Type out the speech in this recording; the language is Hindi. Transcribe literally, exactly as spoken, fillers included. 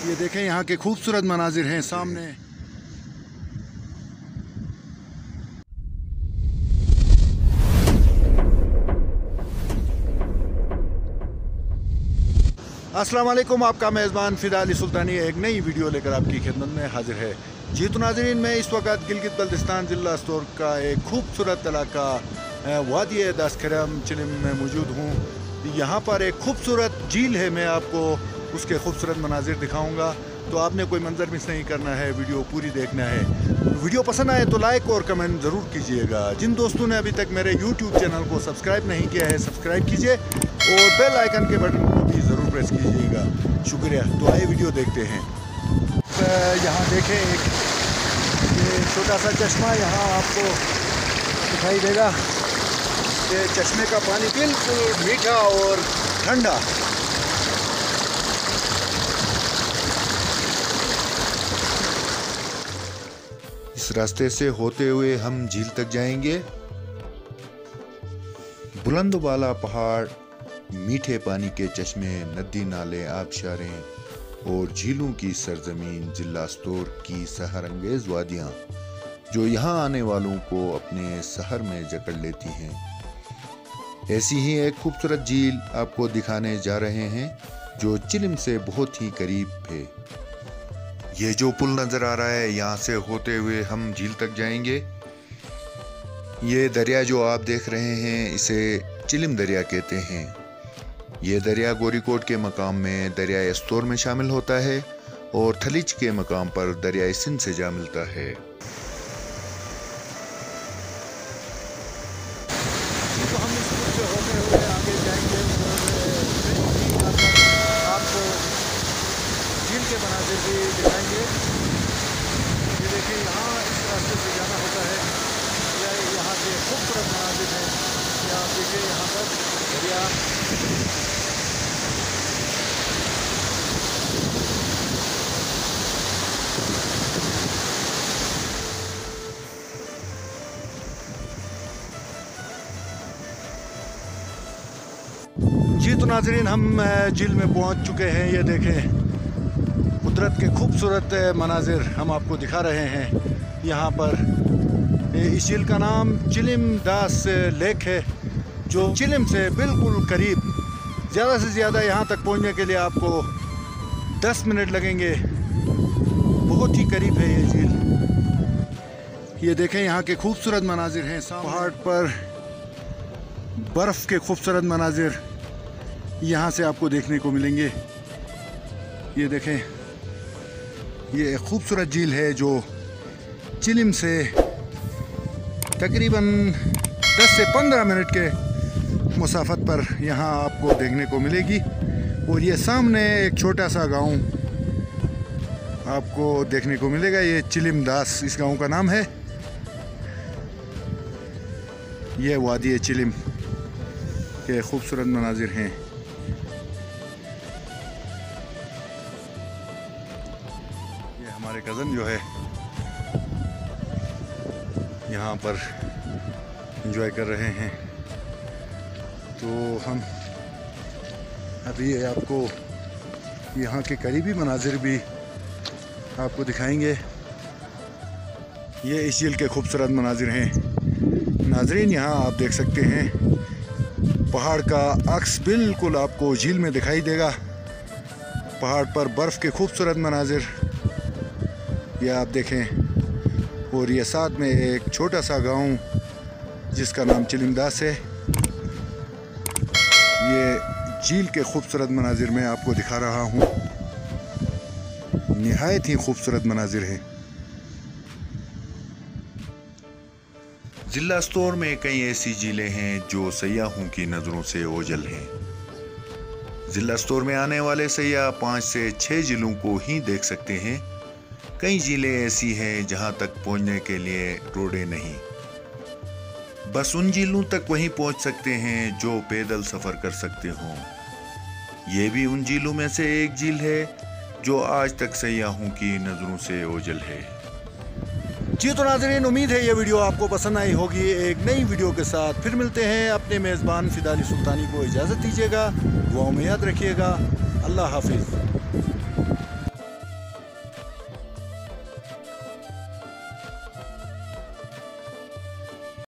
ये देखें यहाँ के खूबसूरत मनाजिर हैं सामने। अस्सलाम वालेकुम, आपका मेज़बान फ़िदा अली सुल्तानी एक नई वीडियो लेकर आपकी खिदमत में हाजिर है। जी तो नाज़रीन, मैं इस वक्त गिलगित बल्तिस्तान ज़िला स्तोर का एक खूबसूरत इलाका वादी दस्त खरम चिलिम में मौजूद हूँ। यहाँ पर एक खूबसूरत झील है, मैं आपको उसके खूबसूरत मनाजिर दिखाऊँगा, तो आपने कोई मंजर मिस नहीं करना है, वीडियो पूरी देखना है। वीडियो पसंद आए तो लाइक और कमेंट ज़रूर कीजिएगा। जिन दोस्तों ने अभी तक मेरे यूट्यूब चैनल को सब्सक्राइब नहीं किया है, सब्सक्राइब कीजिए और बेल आइकन के बटन को भी ज़रूर प्रेस कीजिएगा। शुक्रिया। तो आइए वीडियो देखते हैं। यहाँ देखें, एक ये छोटा सा चश्मा यहाँ आपको दिखाई देगा। ये चश्मे का पानी बिल्कुल मीठा और ठंडा। इस रास्ते से होते हुए हम झील तक जाएंगे। बुलंद वाला पहाड़, मीठे पानी के चश्मे, नदी नाले, आबशारें और झीलों की सरजमीन जिला स्तोर की सहरंगेज वादियाँ जो यहाँ आने वालों को अपने शहर में जकड़ लेती हैं। ऐसी ही एक खूबसूरत झील आपको दिखाने जा रहे हैं जो चिलिम से बहुत ही करीब है। ये जो पुल नज़र आ रहा है, यहाँ से होते हुए हम झील तक जाएंगे। ये दरिया जो आप देख रहे हैं, इसे चिलिम दरिया कहते हैं। ये दरिया गोरीकोट के मकाम में दरिया स्तोर में शामिल होता है और थलीच के मकाम पर दरिया सिंध से जा मिलता है। तो हम इस पुल से होते हुए आगे जाएंगे और आपको झील के मनाजिर भी दिखाएंगे। ये देखिए, यहाँ इस रास्ते से जाना होता है। यह यहाँ के खूबसूरत मनाजिर हैं। यहाँ देखिए, यहाँ पर दरिया, जी तो नाजरीन, हम झील में पहुँच चुके हैं। ये देखें, कुदरत के खूबसूरत मनाजिर हम आपको दिखा रहे हैं। यहाँ पर इस झील का नाम चिलिम दास लेक है, जो चिलिम से बिल्कुल करीब, ज़्यादा से ज़्यादा यहाँ तक पहुँचने के लिए आपको दस मिनट लगेंगे। बहुत ही करीब है ये झील। ये देखें, यहाँ के खूबसूरत मनाजिर हैं। पहाड़ पर बर्फ़ के खूबसूरत मनाजिर यहाँ से आपको देखने को मिलेंगे। ये देखें, ये एक खूबसूरत झील है जो चिलिम से तकरीबन दस से पंद्रह मिनट के मुसाफत पर यहाँ आपको देखने को मिलेगी। और ये सामने एक छोटा सा गांव आपको देखने को मिलेगा। ये चिलिम दास इस गांव का नाम है। ये वादी चिलिम के खूबसूरत मनाजिर हैं। हमारे कज़न जो है यहाँ पर एंजॉय कर रहे हैं, तो हम अभी आपको यहाँ के करीबी मनाजिर भी आपको दिखाएंगे। ये इस झील के खूबसूरत मनाजिर हैं। नाजरीन, यहाँ आप देख सकते हैं, पहाड़ का अक्स बिल्कुल आपको झील में दिखाई देगा। पहाड़ पर बर्फ़ के खूबसूरत मनाजिर ये आप देखें। और ये साथ में एक छोटा सा गांव जिसका नाम चिलिम दास है। ये झील के खूबसूरत मनाजिर मैं आपको दिखा रहा हूँ। निहायत ही खूबसूरत मनाजिर है। जिला स्तोर में कई ऐसी झीलें हैं जो सयाहों की नज़रों से ओझल हैं। जिला स्तोर में आने वाले सयाह पाँच से छः झीलों को ही देख सकते हैं। कई झीलें ऐसी हैं जहां तक पहुंचने के लिए रोडें नहीं, बस उन झीलों तक वहीं पहुंच सकते हैं जो पैदल सफ़र कर सकते हों। ये भी उन झीलों में से एक झील है जो आज तक सयाहों की नज़रों से ओझल है। जी तो नाज़रीन, उम्मीद है ये वीडियो आपको पसंद आई होगी। एक नई वीडियो के साथ फिर मिलते हैं। अपने मेज़बान फ़िदा अली सुल्तानी को इजाज़त दीजिएगा। दुआओं में याद रखिएगा। अल्लाह हाफिज़।